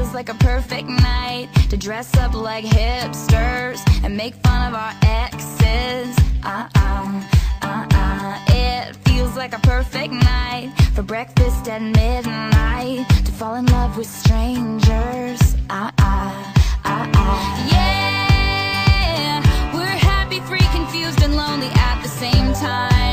feels like a perfect night to dress up like hipsters and make fun of our exes. It feels like a perfect night for breakfast at midnight to fall in love with strangers. Yeah, we're happy, free, confused, and lonely at the same time.